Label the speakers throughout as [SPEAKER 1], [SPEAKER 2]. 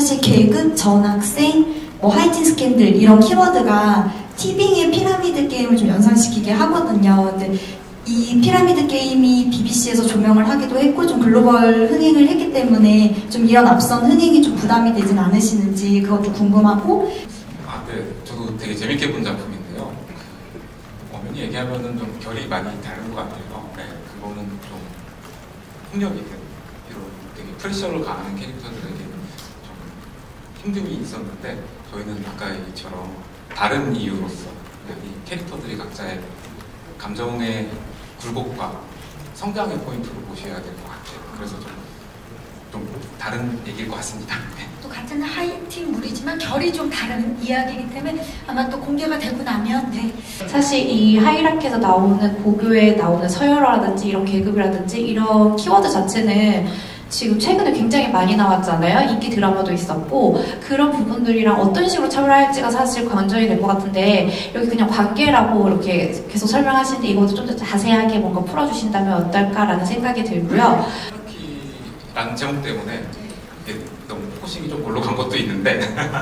[SPEAKER 1] 사실 계급, 전학생, 뭐 하이틴 스캔들 이런 키워드가 티빙의 피라미드 게임을 좀 연상시키게 하거든요. 근데 이 피라미드 게임이 BBC에서 조명을 하기도 했고 좀 글로벌 흥행을 했기 때문에 좀 이런 앞선 흥행이 좀 부담이 되진 않으시는지 그것도 궁금하고.
[SPEAKER 2] 네, 저도 되게 재밌게 본 작품인데요. 엄연히 얘기하면은 좀 결이 많이 다른 것 같아요. 네, 그거는 좀 폭력이든 이런 되게 프레셔를 가하는 캐릭터들에게 좀 힘듦이 있었는데 저희는 아까 얘기처럼 다른 이유로서 이 캐릭터들이 각자의 감정의 굴곡과 성장의 포인트로 보셔야 될 것 같아요. 그래서 좀 다른 얘기일 것 같습니다. 네.
[SPEAKER 3] 또 같은 하이틴물이지만 결이 좀 다른 이야기이기 때문에 아마 또 공개가 되고 나면 네.
[SPEAKER 4] 사실 이 하이락에서 나오는 고교에 나오는 서열화라든지 이런 계급이라든지 이런 키워드 자체는 지금 최근에 굉장히 많이 나왔잖아요. 인기 드라마도 있었고 그런 부분들이랑 어떤 식으로 차별할지가 사실 관전이 될 것 같은데 여기 그냥 관계라고 이렇게 계속 설명하시는데 이것도 좀 더 자세하게 뭔가 풀어주신다면 어떨까라는 생각이 들고요.
[SPEAKER 2] 라는 제목 때문에 이게 너무 포싱이 좀 골로 간 것도 있는데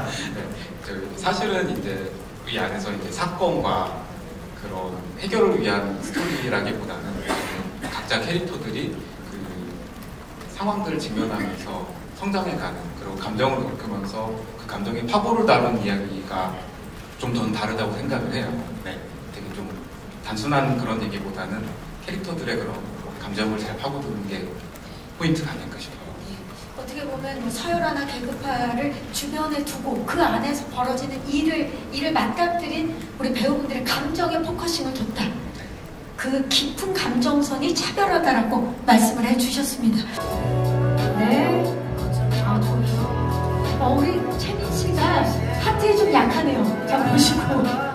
[SPEAKER 2] 사실은 이제 이 안에서 이제 사건과 그런 해결을 위한 스토리라기보다는 각자 캐릭터들이 상황들을 직면하면서 성장해가는 그리고 감정을 겪으면서 그 감정의 파고를 다룬 이야기가 좀 더 다르다고 생각을 해요. 네, 되게 좀 단순한 그런 얘기보다는 캐릭터들의 그런 감정을 잘 파고드는 게 포인트가 아닐까 싶어요.
[SPEAKER 3] 어떻게 보면 뭐 서열화나 계급화를 주변에 두고 그 안에서 벌어지는 일을 맞닥뜨린 우리 배우분들의 감정에 포커싱을 뒀다. 그 깊은 감정선이 차별하다라고 말씀을 해주셨습니다. 네. 우리 채민 씨가 하트에 좀 약하네요. 자, 보시고.